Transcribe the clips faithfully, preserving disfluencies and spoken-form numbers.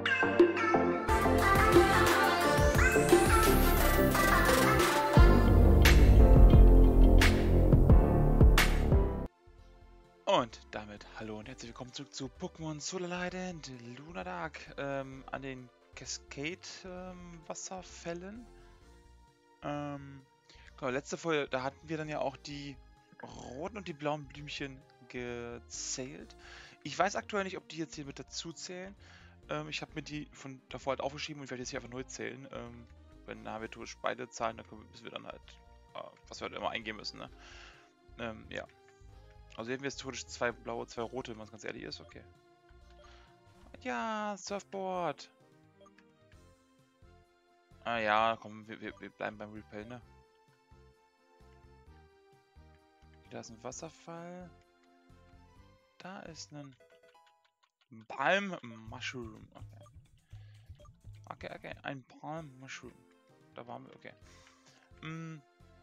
Und damit hallo und herzlich willkommen zurück zu Pokémon Solar Light and Lunadark ähm, an den Cascade ähm, Wasserfällen. Ähm, genau, letzte Folge, da hatten wir dann ja auch die roten und die blauen Blümchen gezählt. Ich weiß aktuell nicht, ob die jetzt hier mit dazu zählen. Ähm, ich habe mir die von davor halt aufgeschrieben und ich werde jetzt hier einfach neu zählen. Ähm, wenn haben wir theoretisch beide Zahlen, dann können wir, müssen wir dann halt, äh, was wir halt immer eingeben müssen, ne? Ähm, ja. Also hier haben wir jetzt theoretisch zwei blaue, zwei rote, wenn man ganz ehrlich ist. Okay. Ja, Surfboard. Ah ja, komm, wir, wir, wir bleiben beim Repel, ne? Da ist ein Wasserfall. Da ist ein Palm Mushroom. Okay. Okay, okay, ein Palm Mushroom. Da waren wir, okay. Hm.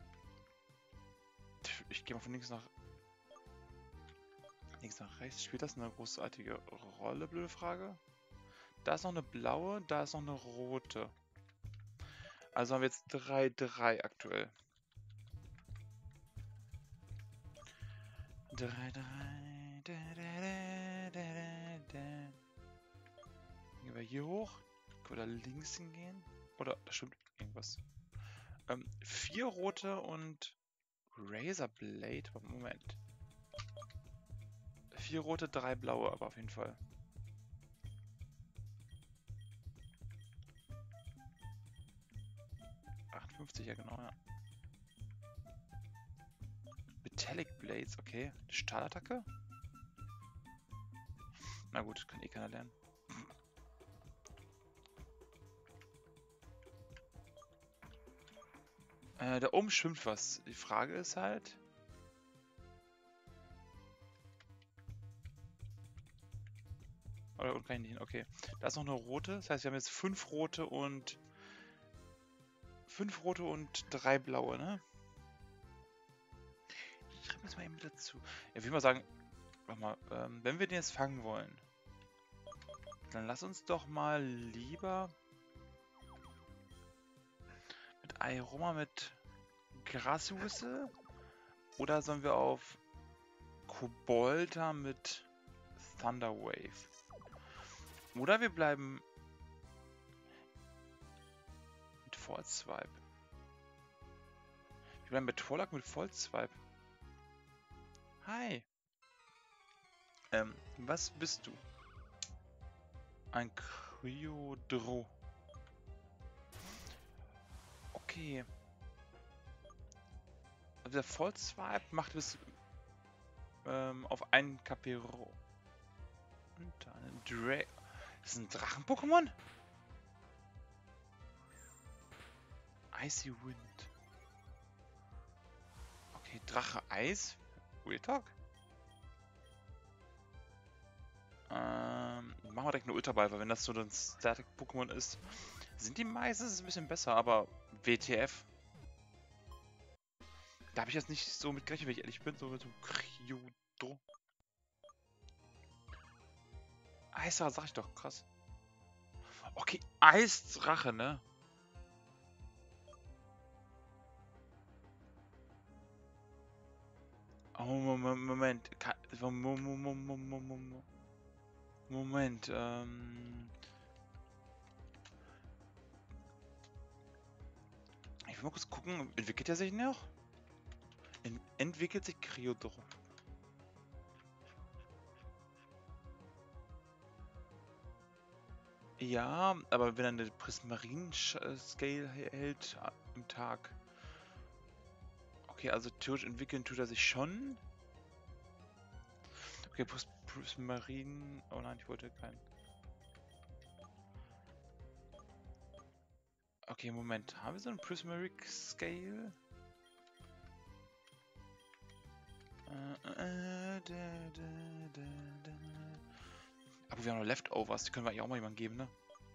Ich gehe mal von links nach links nach rechts. Spielt das eine großartige Rolle, blöde Frage? Da ist noch eine blaue, da ist noch eine rote. Also haben wir jetzt drei drei aktuell. drei drei. Gehen wir hier hoch? Können wir da links hingehen? Oder, da stimmt irgendwas. Ähm, vier rote und Razorblade. Moment. Vier rote, drei blaue, aber auf jeden Fall. achtundfünfzig, ja genau, ja. Metallic Blades, okay. Stahlattacke? Na gut, kann eh keiner lernen. Äh, da oben schwimmt was. Die Frage ist halt... Oder und kann ich nicht hin? Okay. Da ist noch eine rote. Das heißt, wir haben jetzt fünf rote und... Fünf rote und drei blaue, ne? Ich schreibe das mal eben mit dazu. Ja, ich würde mal sagen... Warte mal, ähm, wenn wir den jetzt fangen wollen... Dann lass uns doch mal lieber... Mit Aroma mit Graswhistle? Oder sollen wir auf Kobolda mit Thunderwave? Oder wir bleiben mit Vollswipe. Wir bleiben mit Torlak mit Vollswipe. Hi. Ähm, was bist du? Ein Kryodro. Okay. Also der Vollswipe macht bis ähm, auf einen K P Ro. Und dann Dra... Das ist ein Drachen-Pokémon? Icy Wind. Okay, Drache Eis? Real Talk? Ähm, machen wir direkt eine Ultraball, weil wenn das so ein Static-Pokémon ist, sind die meistens ein bisschen besser, aber W T F. Da habe ich jetzt nicht so mit gerechnet, wenn ich ehrlich bin, so mit so Kryodro. Eisdrache, sag ich doch, krass. Okay, Eisdrache, ne? Oh, Moment. Moment. Moment, ähm... Ich will mal kurz gucken, entwickelt er sich noch? Ent entwickelt sich Kryodro. Ja, aber wenn er eine Prismarin-Scale hält im Tag. Okay, also theoretisch entwickeln tut er sich schon. Okay, Pris Prismarin... Oh nein, ich wollte keinen. Okay, Moment. Haben wir so einen Prismatic Scale? Äh, äh, da, da, da, da. Aber wir haben noch Leftovers, die können wir eigentlich auch mal jemandem geben, ne?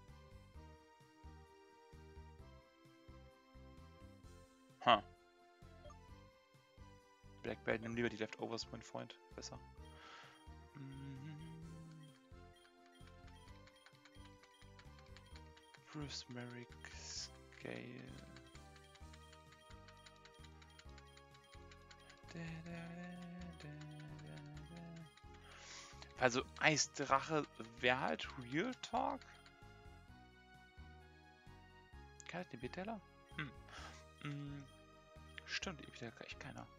Ha. Black Belt, nimm lieber die Leftovers, mein Freund. Besser. Prismatic Scale. Also Eisdrache wäre halt Real Talk. Kann ich den Epitheller? Hm. Hm. Stimmt, Epitheller kann echt keiner.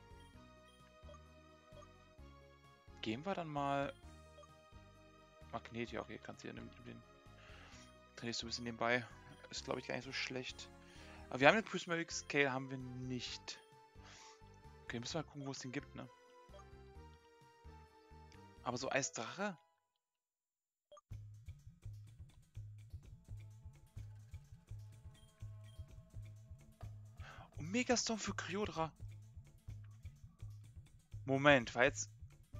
Gehen wir dann mal... Magnet, ja okay, kannst du ja den... Trainierst du ein bisschen nebenbei. Ist glaube ich gar nicht so schlecht. Aber wir haben den Prismatic Scale, haben wir nicht. Okay, müssen wir mal gucken, wo es den gibt, ne? Aber so Eisdrache? Und Megastorm für Kyodra. Moment, war jetzt...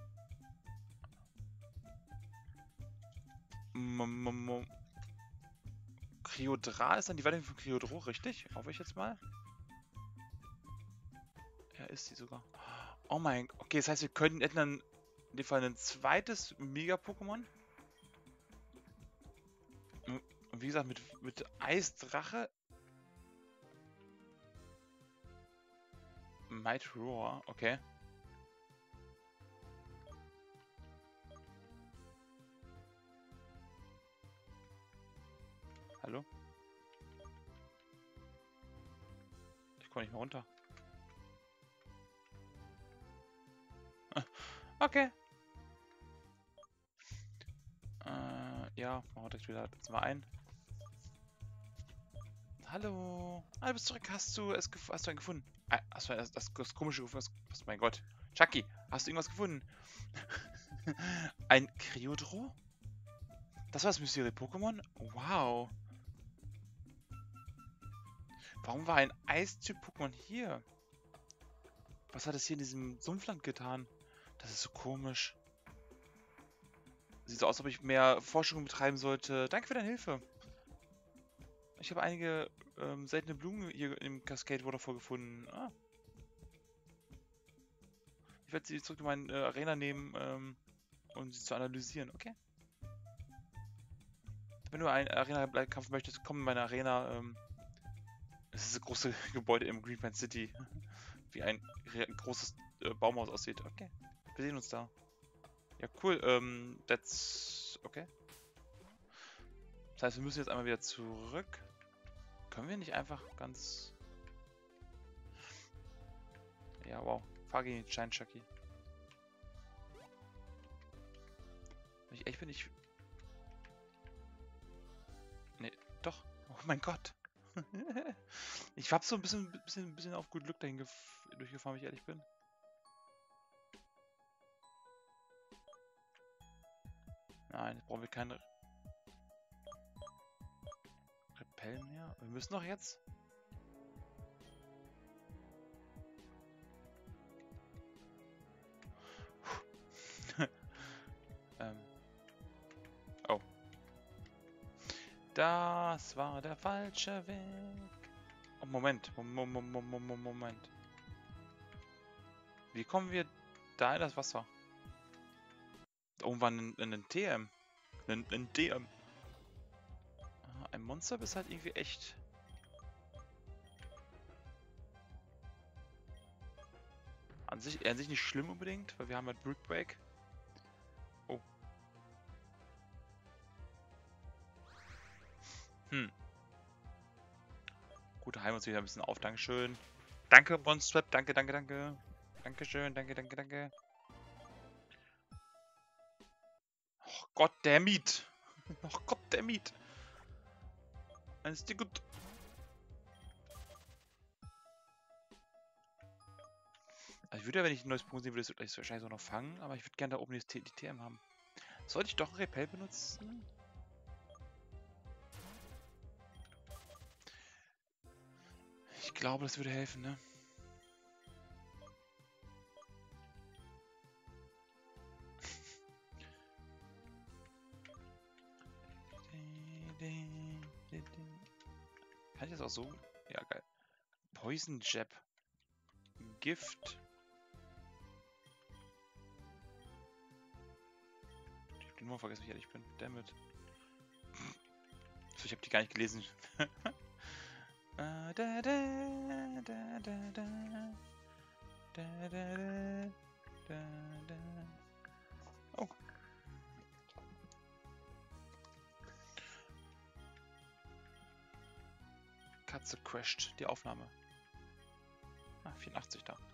Kyodra ist dann die Weiterentwicklung von Kyodro, richtig? Hoffe ich jetzt mal. Ja, ist sie sogar. Oh mein Gott. Okay, das heißt, wir könnten hätten dann in dem Fall ein zweites Mega-Pokémon. Und wie gesagt, mit, mit Eisdrache. Might Roar, okay. Hallo? Ich komme nicht mehr runter. Okay. Äh, ja, machen wir direkt wieder jetzt mal ein. Hallo. Ah, du bist zurück. Hast du es hast du einen gefunden? Ah, hast du das, das, das komische gefunden? Was, mein Gott. Chucky, hast du irgendwas gefunden? Ein Kyodro? Das war das Mysterie-Pokémon? Wow. Warum war ein Eistyp-Pokémon hier? Was hat es hier in diesem Sumpfland getan? Das ist so komisch. Sieht so aus, als ob ich mehr Forschung betreiben sollte. Danke für deine Hilfe. Ich habe einige ähm, seltene Blumen hier im Cascade Waterfall gefunden. Ah. Ich werde sie zurück in meine äh, Arena nehmen, ähm, um sie zu analysieren. Okay. Wenn du einen Arena-Kampf möchtest, komm in meine Arena. Ähm, es ist ein großes Gebäude im Greenpan City. Wie ein großes äh, Baumhaus aussieht. Okay. Wir sehen uns da. Ja, cool. Ähm, that's... Okay. Das heißt, wir müssen jetzt einmal wieder zurück. Können wir nicht einfach ganz... Ja, wow. Fahr gegen den Shine Chucky. Wenn ich echt bin, ich... Nee, doch. Oh mein Gott. Ich hab so ein bisschen, bisschen, bisschen auf gut Glück dahin durchgefahren, wenn ich ehrlich bin. Nein, jetzt brauchen wir keine Repell mehr. Wir müssen doch jetzt. ähm. Oh. Das war der falsche Weg. Oh, Moment. Moment. Moment. Wie kommen wir da in das Wasser? Da oben war ein, ein T M. Ein, ein D M. Ein Monster ist halt irgendwie echt. An sich, an sich nicht schlimm unbedingt, weil wir haben halt Brick Break. Oh. Hm. Gut, heilen wir uns wieder ein bisschen auf. Dankeschön. Danke, Monstrap. Danke, danke, danke. Dankeschön. Danke, danke, danke. Oh Gott, der Miet. Oh Gott, der Miet. Ist die gut. Also ich würde ja, wenn ich ein neues Pokémon sehen würde, das wahrscheinlich so noch fangen, aber ich würde gerne da oben die, die T M haben. Sollte ich doch ein Repell benutzen? Ich glaube, das würde helfen, ne? Kann ich das auch so? Ja, geil. Poison Jab. Gift. Ich hab den Nummer vergessen, wie ehrlich ich bin. Dammit. Ich habe die gar nicht gelesen. Da, da, da, da, da, da. Da, da, da, da, da. Oh. Katze crasht die Aufnahme. Ah, vierundachtzig da.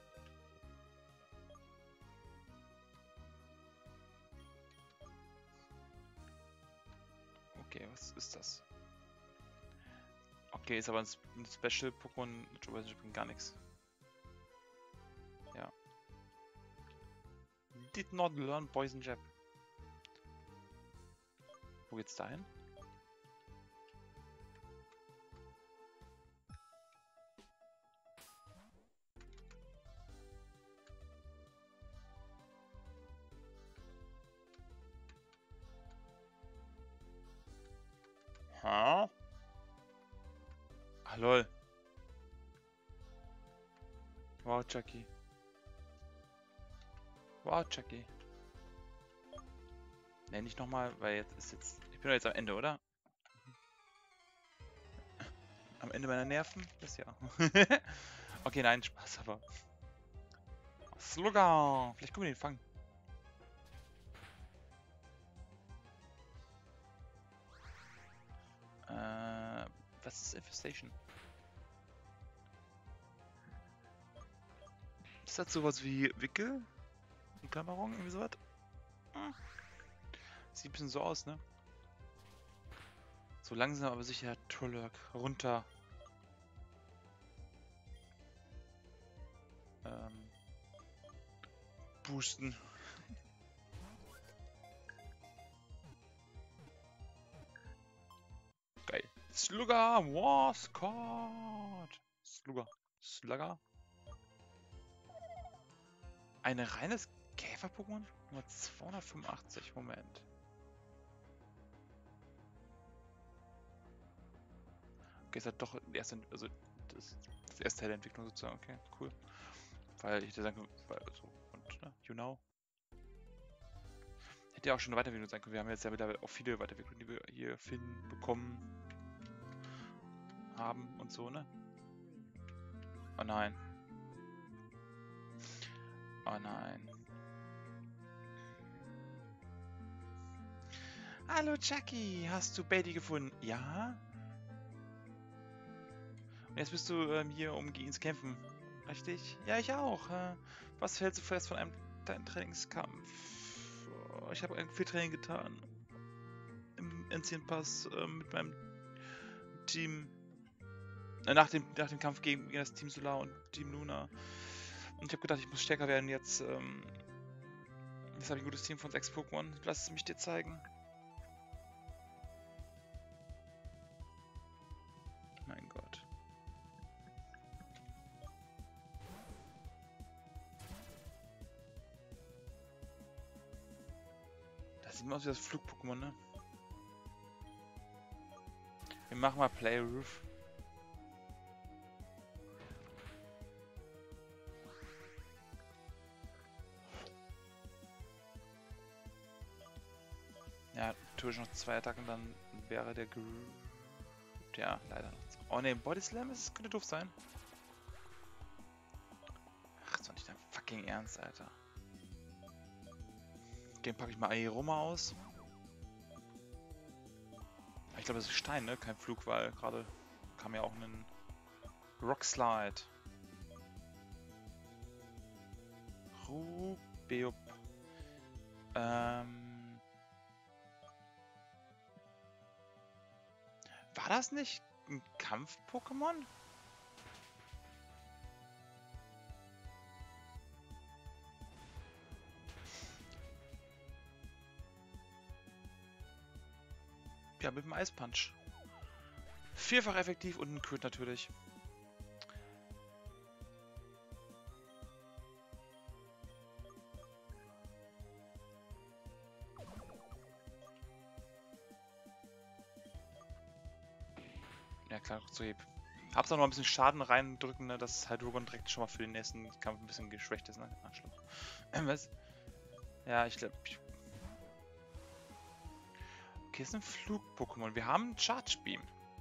Okay, was ist das? Okay, ist aber ein Special Pokémon. Ich bin gar nichts. Ja. Did not learn Poison Jab. Wo geht's dahin? Ha? Ah, lol. Wow, Chucky. Wow, Chucky. Ne, nicht nochmal, weil jetzt ist jetzt... Ich bin doch jetzt am Ende, oder? Am Ende meiner Nerven? Das ja. Okay, nein, Spaß, aber... Slugger! Vielleicht können wir den fangen. Äh, was ist Infestation? Ist das sowas wie Wickel? Eine Klammerung? Irgendwie sowas? Hm. Sieht ein bisschen so aus, ne? So langsam aber sicher Trollerk runter. Ähm, boosten. Geil. Slugger was caught. Slugger. Slugger. Ein reines Käfer-Pokémon? Nummer zweihundertfünfundachtzig. Moment. Okay, ist halt doch erst, also das, das erste Teil der Entwicklung sozusagen. Okay, cool. Weil ich da sagen weil so und ne, you know. Hätte ja auch schon eine Weiterentwicklung sein können. Wir haben jetzt ja mittlerweile auch viele Weiterentwicklungen, die wir hier finden, bekommen haben und so, ne? Oh nein. Oh nein. Hallo Chucky, hast du Betty gefunden? Ja? Und jetzt bist du ähm, hier, um gegen ihn zu kämpfen. Richtig? Ja, ich auch. Äh, was hältst du fest von einem deinem Trainingskampf? Oh, ich habe viel Training getan. Im Ancient Pass äh, mit meinem Team. Äh, nach, dem, nach dem Kampf gegen, gegen das Team Solar und Team Luna. Und ich habe gedacht, ich muss stärker werden jetzt. Ähm, jetzt habe ich ein gutes Team von sechs Pokémon. Lass es mich dir zeigen. Mein Gott. Das sieht aus wie das Flug-Pokémon, ne? Wir machen mal Play Roof. Ja, tue ich noch zwei Attacken, dann wäre der Gru... Ja, leider noch. Oh ne, Body Slam, das könnte doof sein. Ach, ist doch nicht dein fucking Ernst, Alter. Den packe ich mal Aeroma aus. Ich glaube, das ist Stein, ne? Kein Flug, weil gerade kam ja auch ein Rock Slide. Rubeop. Ähm... War das nicht ein Kampf-Pokémon? Ja, mit dem Eispunch. Vierfach effektiv und ein Crit natürlich. Ja klar, so heb. Hab's auch noch ein bisschen Schaden reindrücken, ne, dass Hydreigon direkt schon mal für den nächsten Kampf ein bisschen geschwächt ist, ne? Arschloch. Was? Ja, ich glaube. Okay, ist ein Flug-Pokémon. Wir haben einen Charge Beam.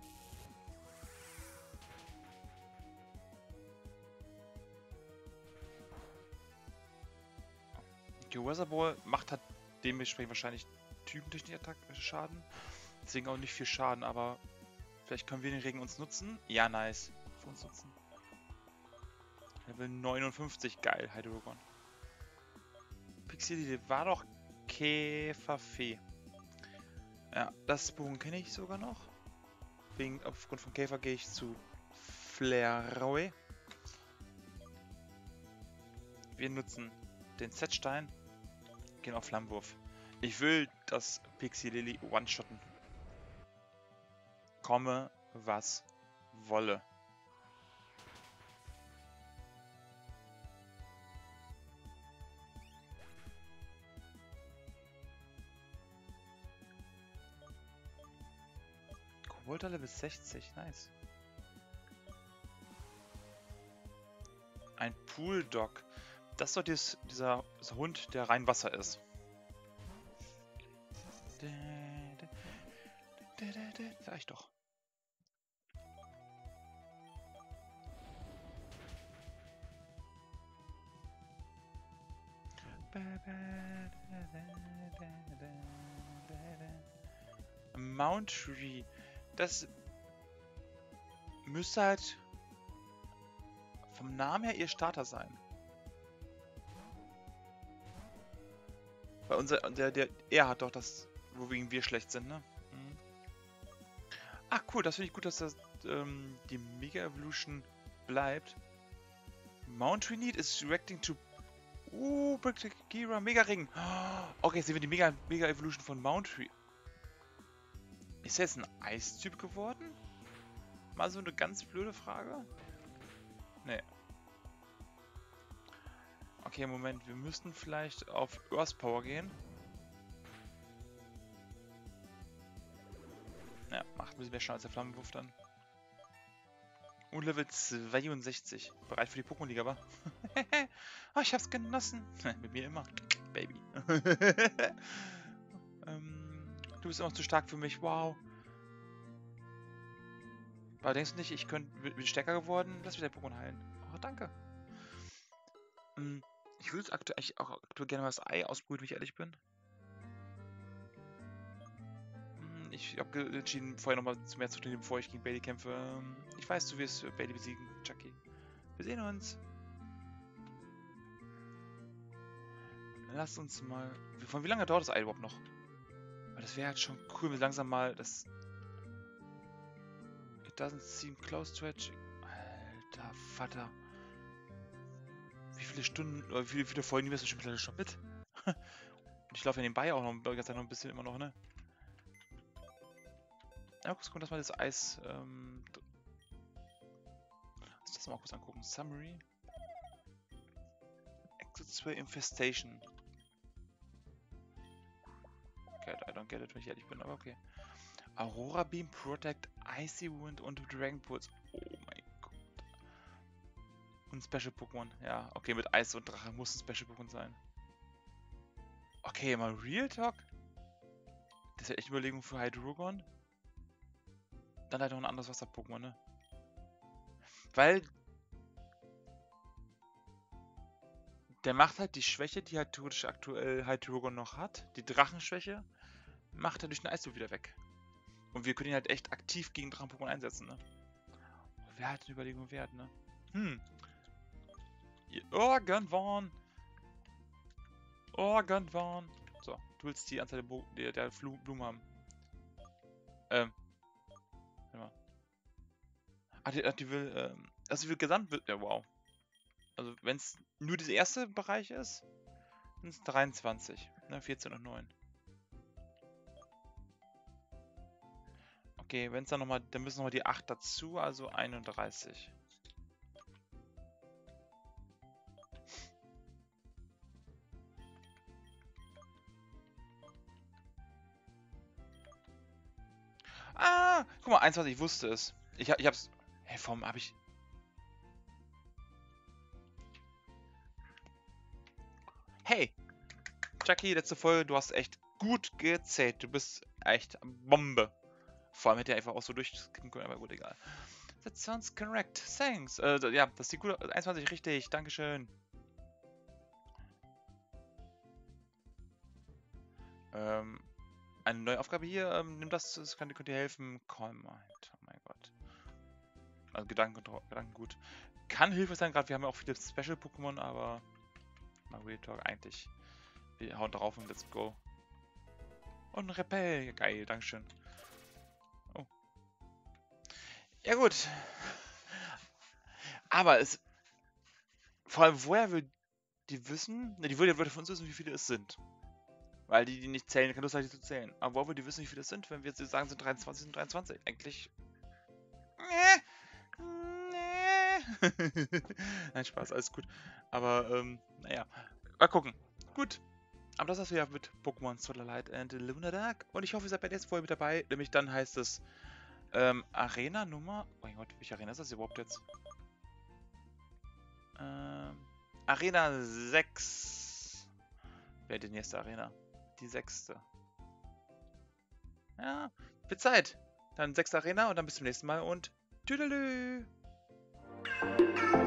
Okay, Weather Ball macht halt dementsprechend wahrscheinlich typentechnisch Schaden. Deswegen auch nicht viel Schaden, aber vielleicht können wir den Regen uns nutzen. Ja, nice. Für uns nutzen. Level neunundfünfzig, geil, Hydreigon. Pixie, war doch Käferfee. Ja, das Pokémon kenne ich sogar noch. Wegen, aufgrund von Käfer gehe ich zu Flareoy. Wir nutzen den Z-Stein, gehen auf Flammenwurf. Ich will das Pixie Lily one-shotten. Komme, was wolle. Kobolda Level sechzig, nice. Ein Pooldog. Das ist doch dieses, dieser, dieser Hund, der rein Wasser ist. Sag ich doch. Mount Tree. Das müsste halt vom Namen her ihr Starter sein. Weil unser, der, der, er hat doch das, wogegen wir schlecht sind, ne? Mhm. Ach cool, das finde ich gut, dass das ähm, die Mega Evolution bleibt. Mount Tree Need is reacting to Uh, Gira, Mega Ring. Okay, jetzt sehen wir die Mega, Mega Evolution von Mount Tree. Ist er jetzt ein Eistyp geworden? Mal so eine ganz blöde Frage. Nee. Okay, Moment, wir müssten vielleicht auf Earth Power gehen. Ja, macht ein bisschen mehr Schaden als der Flammenwurf dann. Und Level zweiundsechzig. Bereit für die Pokémon-Liga, wa? Oh, ich hab's genossen. Mit mir immer. Baby. ähm, du bist immer zu stark für mich. Wow. Aber denkst du nicht, ich könnte, bin stärker geworden? Lass mich dein Pokémon heilen. Oh, danke. Ähm, ich würde aktuell eigentlich auch aktuell gerne mal das Ei ausbrüten, wenn ich ehrlich bin. Ich habe entschieden, vorher nochmal mehr zu trainieren, bevor ich gegen Bailey kämpfe. Ich weiß, du wirst Bailey besiegen, Chucky. Wir sehen uns. Lass uns mal... Von wie lange dauert das Ei überhaupt noch? Weil das wäre halt schon cool, wenn wir langsam mal das... It doesn't seem close to it. Alter Vater. Wie viele Stunden, oder wie viele Folgen nehmen wir schon mittlerweile schon mit? Und ich laufe ja nebenbei auch noch, die ganze Zeit noch ein bisschen immer noch, ne? Ja, kurz gucken, dass wir das Eis... Ähm, lass uns das mal kurz angucken. Summary. Exit zwei Infestation. Okay, I don't get it, wenn ich ehrlich bin, aber okay. Aurora Beam, Protect, Icy Wind und Dragon Pulse. Oh mein Gott. Und Special Pokémon. Ja, okay, mit Eis und Drache muss ein Special Pokémon sein. Okay, mal Real Talk. Das wäre echt eine Überlegung für Hydreigon. Dann halt noch ein anderes Wasser-Pokémon, ne? Weil der macht halt die Schwäche, die halt theoretisch aktuell Hydreigon noch hat, die Drachenschwäche, macht er durch den Eisdruck wieder weg. Und wir können ihn halt echt aktiv gegen Drachen-Pokémon einsetzen, ne? Wer hat eine Überlegung wert, ne? Hm. Irgendwann. Irgendwann. So, du willst die Anzahl der, Bo der, der Blumen haben. Ähm. Warte mal. Ah, die, die will, ähm. Also, die will gesamt. Ja, wow. Also, wenn es nur dieser erste Bereich ist, sind es dreiundzwanzig. Ne, vierzehn und neun. Okay, wenn es dann nochmal, dann müssen nochmal die acht dazu, also einunddreißig. Ah, guck mal, einundzwanzig, ich wusste es. Ich, ich hab's. Hey, warum hab ich. Hey! Chucky, letzte Folge, du hast echt gut gezählt. Du bist echt Bombe. Vor allem hätte er einfach auch so durchkicken können, aber gut, egal. That sounds correct. Thanks. Äh, ja, das sieht gut aus. einundzwanzig, richtig. Dankeschön. Ähm, eine neue Aufgabe hier. Ähm, nimm das, das kann, könnt dir helfen. Calm Mind. Oh mein Gott. Also Gedanken, Gedankengut. Kann Hilfe sein, gerade wir haben ja auch viele Special-Pokémon, aber mal Real Talk eigentlich. Wir hauen drauf und let's go. Und ein Repel. Geil, Dankeschön. Oh. Ja gut. Aber es... Vor allem, woher will die wissen? Ne, die würde, würde von uns wissen, wie viele es sind. Weil die, die nicht zählen, kann das halt nicht zu zählen. Aber woher will die wissen, wie viele es sind, wenn wir jetzt sagen, es sind dreiundzwanzig, sind dreiundzwanzig. Eigentlich... Nein, Spaß, alles gut. Aber, ähm, naja. Mal gucken. Gut. Aber das war's wieder mit Pokémon Solar Light and Lunadark. Und ich hoffe, ihr seid bei der nächsten Folge mit dabei. Nämlich dann heißt es, ähm, Arena Nummer... Oh mein Gott, welche Arena ist das überhaupt jetzt? Ähm, Arena sechs. Wäre die nächste Arena. Die sechste. Ja, wird Zeit. Dann sechste Arena und dann bis zum nächsten Mal und tüdelü.